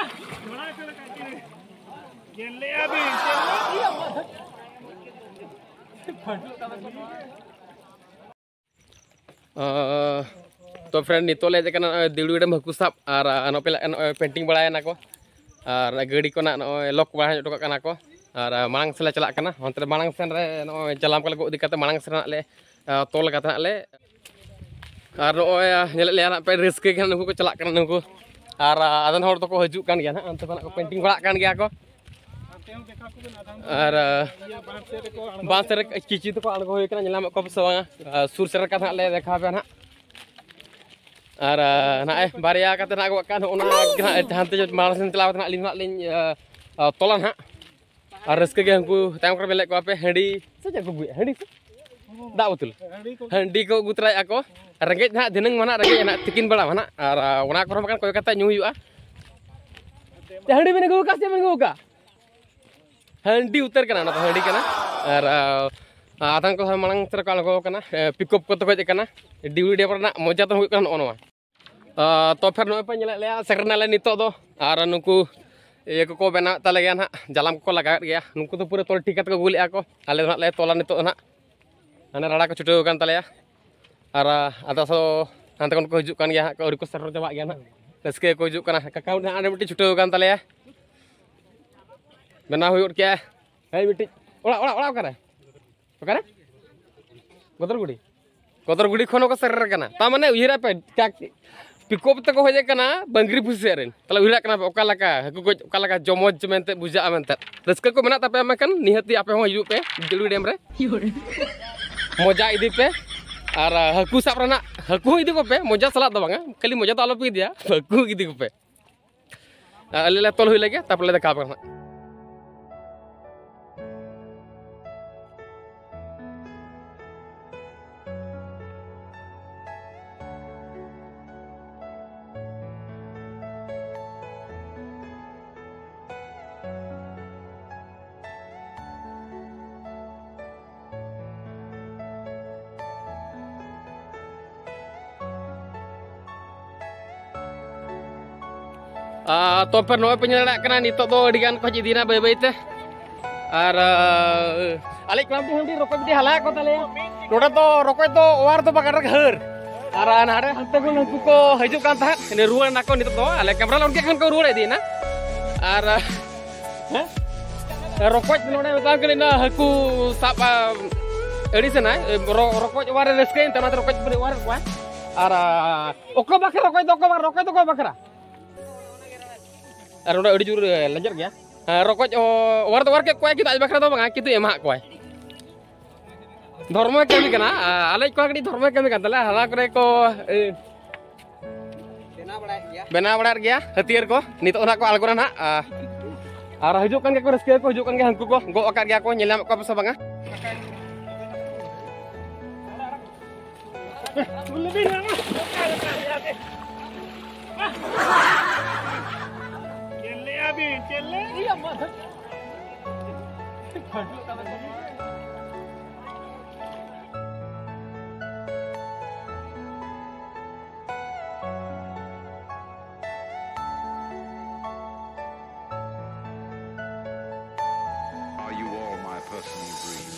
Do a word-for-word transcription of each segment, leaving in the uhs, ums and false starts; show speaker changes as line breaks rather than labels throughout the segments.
तो फ्रेंड नितोले जकना दिवड़ी हकू साब और नोपे पेंटिंग बड़ायना को और गाड़ी को ना लॉक बड़ा टोका कना को और मांग से चला कना अंतर मांग सेन रे नो चलाम को इदी कते मांग सेन ले तोल कता ले और नो ले पे रिस्क के नुकु को चला कना नुकु और आदन हर तो को हजु कान गया ना अंत को पेंटिंग बड़ा कान गया को और बांस रे किची तो को अड़गो होय कना नेलाम को सवा सुर सेर का ले देखा पे ना और ना बारिया कते ना को कान ओना हांते मांग सेन चलाव ना लिन लिन तोला ना और रस्के के हमको तायम कर बेले को पे हंडी से को बुय हंडी दा उतुल हंडी को गुतराय ako रेंगे ना दिनंग मना रेंगे ना तिकिन बड़ा मना और ओना को मकान कोय कता न्यू हुआ ते हंडी में को का से में को का हंडी उतर कना ना हंडी कना और आदन को मांग तर का लगो कना पिकअप को तो को कना डिवडी डेपर ना मजा तो हुई कना ओनवा तो फिर नो पे ले ले सेरना ले नितो दो और नुकु ये को बना तले गया ना जालाम को लगा गया नुकु तो पूरे तोल टिकट को गुलिया को आले ना ले तोला नितो ना अने राड़ा को छुटो कान तले और आदा सो अंत को हजू कान गया को रिको सर जवा गया ना रस्के को हजू काना काका ना आने बिटी छुटो कान तले बना हुई और क्या है बिटी ओड़ा ओड़ा ओड़ा करे करे गोदर गुडी गोदर गुडी खनो को सर कना ता माने उहिरा पे पिकअप तक हो जाए कना बंगरी पुसे रेन तला उहिरा कना ओका लका हकु को ओका लका जमोज मेनते बुझा मेनते रस्के को मेना तापे मकन निहती आपे हो हजू पे दिलू डेम रे मजा इदी पे और हकू साब रना हकू इदी को पे मजा सला दो बांगा खाली मजा तो आलो पे दिया हकू इदी को पे अले ले तोल हुई लगे ताप ले देखा पे तो फिर नो पे नड़ा कना नितो दो अडिगान को जिदीना बय बयते और आले क्लाम दी हंडी रोको बिदी हला को तले नोडा तो रोको तो ओवार तो बगर घर और नाडे हंते को नुकु को हजू कान था ने रुवा ना को नितो दो आले कैमरा लोन के खान को रुवा दी ना और हैं रोको नोडे बता के ना हकू साप एडी से ना रोको ओवार रेस्के तना रोको बरे ओवार को और ओको बकरा रोको तो को रोको तो को बकरा और उड़ा उड़ी जुर लजर गया रोको ओवर ओवर के कोय कि आज बखरा दो बंगा कितु एमा कोय धर्म कमी कना आले को गडी धर्म कमी kan तले हला करे को बेना बड़ा गया बेना बड़ा गया हथियार को नितो ना को अलगोरा ना और हजू कान के को रस्के को हजू कान के हंकु को गो अका गया को नेलाम को बसा बंगा चले iya mah
Are you all my personal dreams?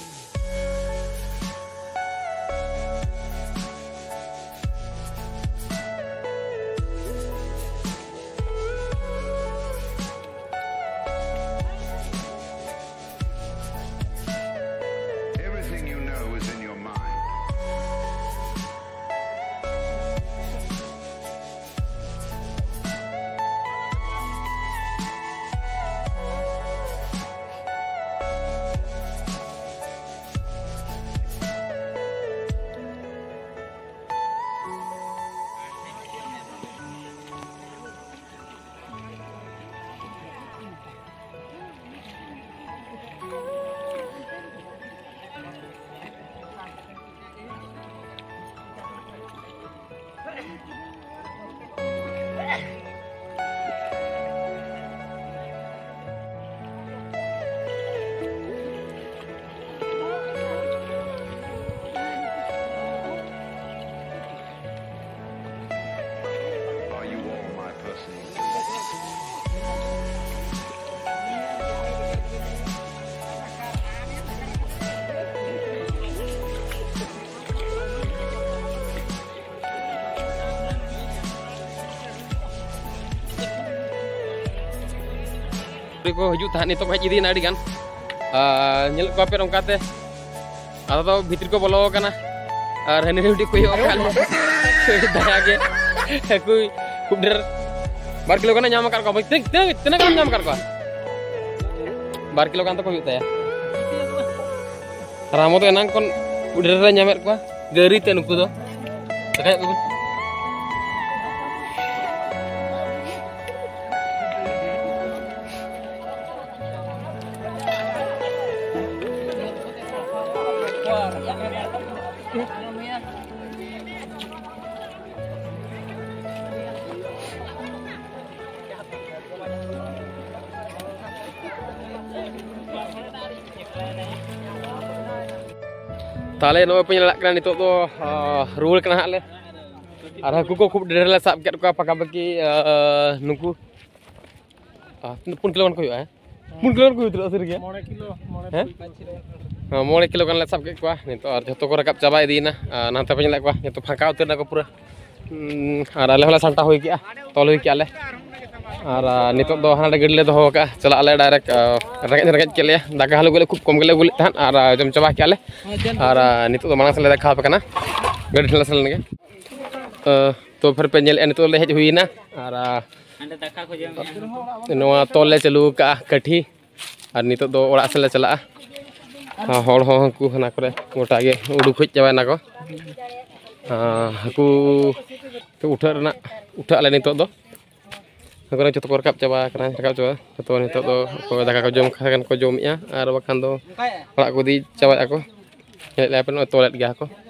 ko hijau tahan itu hej idi na adi gan nyel ko pe ongkate ado bhitri ko bolo kana ar hani hudi ko yo kale daya ge ku khub der bar kilo kana nyam kar ko tin tin kan nyam kar ko bar kilo kan to ko yu taya ramo to enang kon uder ra nyamet ko gari te nuku do takay ko Tale no penyelak kena itu tuh rule kena hak le. Arah kuku kup dari le sab ket ko apakah bagi nuku. Ah pun kiloan ko ya. Pun kiloan ko itu asir ya. lima kilo. lima kilo kan le sab ket ko nito ar joto ko rakap chaba idina nante penyelak ko nito phaka utir na ko pura. Ar ale hola santa hoy kia tol hoy kia le. Ar nito do hana gadi le doho ka chala ale direct rengej rengej ke le daga halu gele kup kom gele gulit tahan ar jam chaba kia le. Ar nito do manang sele dekha pe kana gadi thela sele nge to phir pe nyel en to le hej huina ar ande dakha ko jam noa tol le chalu ka kathi ar nito do orak sele chala hol ho ku hana kore gota ge uduk hej chaba na ko aku to uthar na utha le nito do aku joto ko rakap chaba kana rakap chaba joto nito do ko daka ko jom kan ko jom ya ar bakan do orak ko di chaba aku le pen toilet ge aku